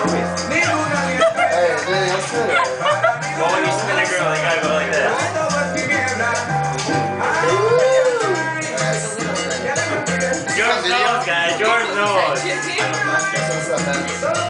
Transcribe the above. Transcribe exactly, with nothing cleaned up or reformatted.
Hey, that's it. Well, when you spin a girl, you gotta go like that. George knows, guys. George knows.